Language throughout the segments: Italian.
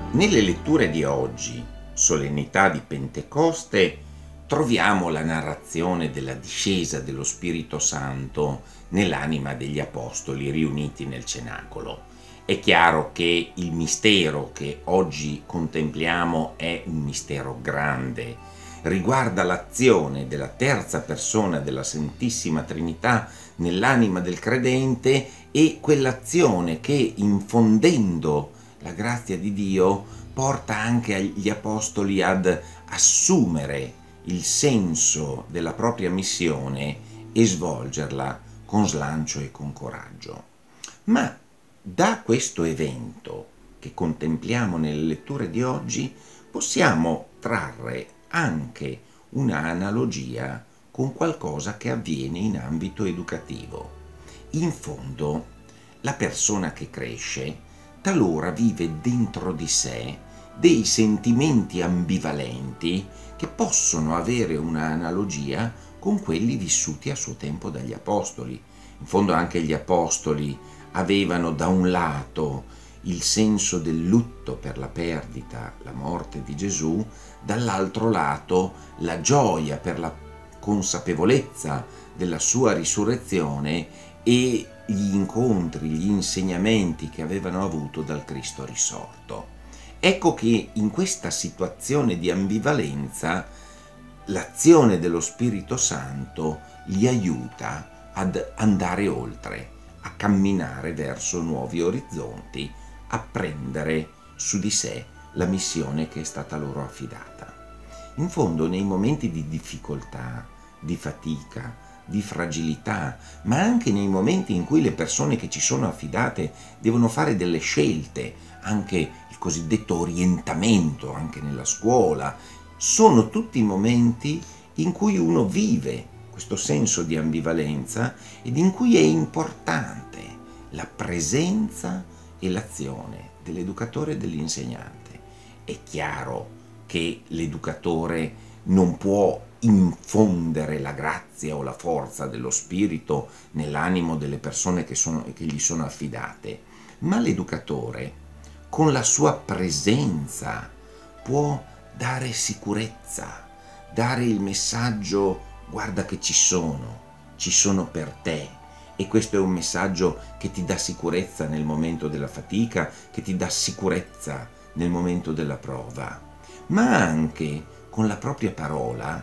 Nelle letture di oggi, solennità di Pentecoste, troviamo la narrazione della discesa dello Spirito Santo nell'anima degli apostoli riuniti nel cenacolo. È chiaro che il mistero che oggi contempliamo è un mistero grande, riguarda l'azione della terza persona della Santissima Trinità nell'anima del credente e quell'azione che, infondendo la grazia di Dio, porta anche gli apostoli ad assumere il senso della propria missione e svolgerla con slancio e con coraggio. Ma da questo evento che contempliamo nelle letture di oggi possiamo trarre anche una analogia con qualcosa che avviene in ambito educativo. In fondo, la persona che cresce talora vive dentro di sé dei sentimenti ambivalenti che possono avere una analogia con quelli vissuti a suo tempo dagli apostoli. In fondo anche gli apostoli avevano da un lato il senso del lutto per la perdita, la morte di Gesù, dall'altro lato la gioia per la consapevolezza della sua risurrezione e gli incontri, gli insegnamenti che avevano avuto dal Cristo risorto. Ecco che in questa situazione di ambivalenza l'azione dello Spirito Santo li aiuta ad andare oltre, a camminare verso nuovi orizzonti, a prendere su di sé la missione che è stata loro affidata. In fondo, nei momenti di difficoltà, di fatica, di fragilità, ma anche nei momenti in cui le persone che ci sono affidate devono fare delle scelte, anche il cosiddetto orientamento, anche nella scuola, sono tutti momenti in cui uno vive questo senso di ambivalenza ed in cui è importante la presenza e l'azione dell'educatore e dell'insegnante. È chiaro che l'educatore non può infondere la grazia o la forza dello Spirito nell'animo delle persone che gli sono affidate, ma l'educatore con la sua presenza può dare sicurezza, dare il messaggio: guarda che ci sono per te. E questo è un messaggio che ti dà sicurezza nel momento della fatica, che ti dà sicurezza nel momento della prova, ma anche con la propria parola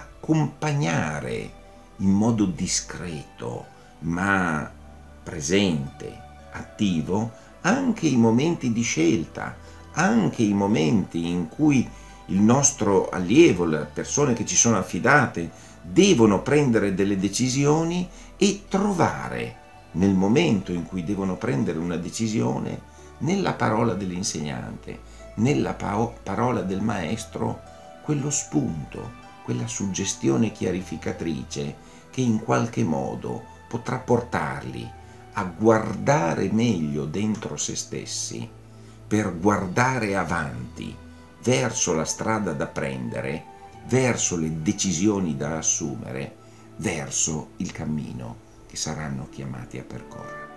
accompagnare in modo discreto ma presente, attivo, anche i momenti di scelta, anche i momenti in cui il nostro allievo, le persone che ci sono affidate, devono prendere delle decisioni e trovare, nel momento in cui devono prendere una decisione, nella parola dell'insegnante, nella parola del maestro, quello spunto, quella suggestione chiarificatrice che in qualche modo potrà portarli a guardare meglio dentro se stessi, per guardare avanti, verso la strada da prendere, verso le decisioni da assumere, verso il cammino che saranno chiamati a percorrere.